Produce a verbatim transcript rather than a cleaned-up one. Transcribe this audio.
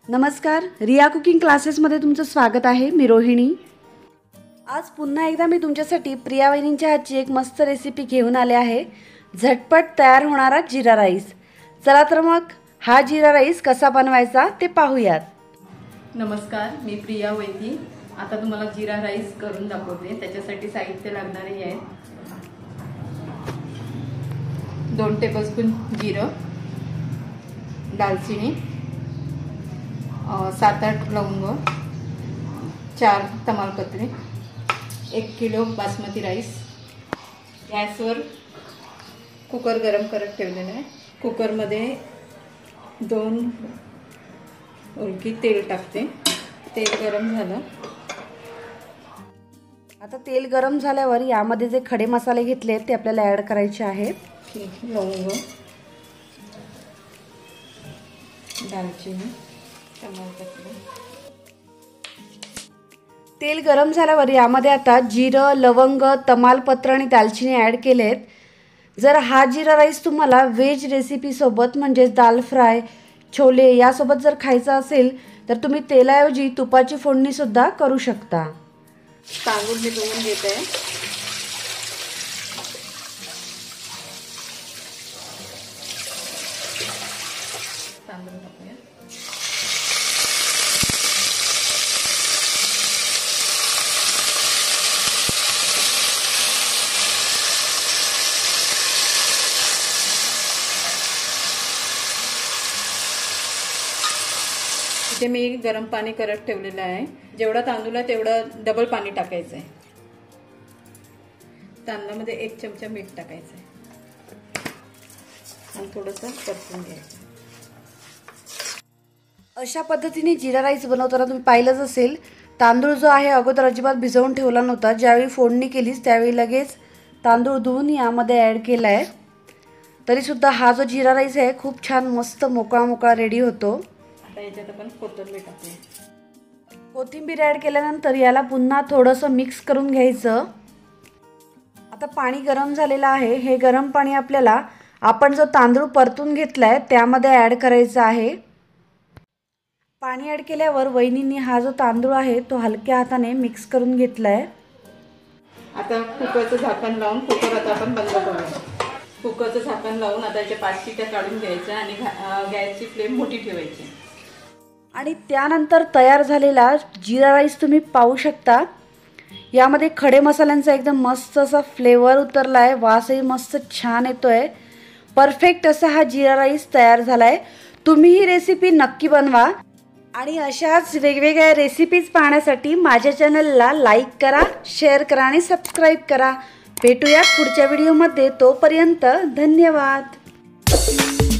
नमस्कार, रिया कुकिंग क्लासेसमध्ये तुमचं स्वागत आहे। मी रोहिणी। आज पुन्हा एकदा मी तुमच्यासाठी प्रिया वहिनींच्या हातची एक मस्त रेसिपी घेऊन आले आहे। झटपट तयार होणारा जीरा राईस। चला तर मग हा जीरा राईस कसा बनवायचा ते पाहूयात। नमस्कार, मी प्रिया वैदी। आता तुम्हाला जीरा राईस करून दाखवते। त्याच्यासाठी साहित्य लागणारे आहे दोन टेबलस्पून जिरं, दालचिनी, सात आठ लवंग, चार तमालपत्रे, एक किलो बासमती राईस। गॅसवर कुकर गरम करत ठेवलेला आहे। कुकरमध्ये दोन उलकी तेल टाकते। तेल गरम झालं। आता तेल गरम झाल्यावर यामध्ये जे खडे मसाले घेतले ते आपल्याला ऍड करायचे आहेत। लवंग, दालचिनी, तमालपत्र। तेल गरम झाल्यावर यामध्ये आता जिरं, लवंग, तमालपत्र आणि दालचिनी ऍड केलेत। जर हा जीरा राईस तुम्हाला व्हेज रेसिपी सोबत म्हणजे दाल फ्राय, छोले यासोबत जर खायचा असेल तर तुम्ही तेलाऐवजी तुपाची फोडणी सुद्धा करू शकता। तांदूळ मी धुवून घेते। तांदूळ टाकूया। इथे मी गरम पाणी करत ठेवलेलं आहे। जेवढा तांदूळ आहे तेवढं डबल पाणी टाकायचं आहे। तांदळामध्ये एक चमचा मीठ टाकायचं आहे आणि थोडंसं परतून घ्यायचं। अशा पद्धतीने जीरा राईस बनवताना तुम्ही पाहिलंच असेल, तांदूळ जो आहे अगोदर अजिबात भिजवून ठेवला नव्हता। ज्यावेळी फोडणी केलीस त्यावेळी लगेच तांदूळ धुवून यामध्ये ॲड केला आहे। तरीसुद्धा हा जो जीरा राईस आहे खूप छान मस्त मोकळा मोकळा रेडी होतो। आता याच्यात आपण कोथिंबीर टाकूया। कोथिंबीर ॲड केल्यानंतर याला पुन्हा थोडंसं मिक्स करून घ्यायचं। आता पाणी गरम झालेलं आहे। हे गरम पाणी आपल्याला आपण जो तांदूळ परतून घेतलाय त्यामध्ये ॲड करायचं आहे। पाणी ॲड केल्यावर वहिनींनी हा जो तांदूळ आहे तो हलक्या हाताने मिक्स करून घेतलाय। आता कुकरचं झाकण लावून कुकर आता आपण बंद करूया। कुकरचं झाकण लावून आता याच्या पाच शिट्ट्या काढून घ्यायच्या आणि गॅसची फ्लेम मोठी ठेवायची। आणि त्यानंतर तयार झालेला जीरा राईस तुम्ही पाहू शकता। यामध्ये खडे मसाल्यांचा एकदम मस्त असा फ्लेवर उतरला आहे। वासही मस्त छान येतोय। परफेक्ट असा हा जीरा राईस तयार झालाय। तुम्ही ही रेसिपी नक्की बनवा आणि अशाच वेगवेगळ्या रेसिपीज पाहण्यासाठी माझ्या चॅनलला लाईक करा, शेअर करा आणि सबस्क्राईब करा। भेटूया पुढच्या व्हिडिओमध्ये। तोपर्यंत धन्यवाद।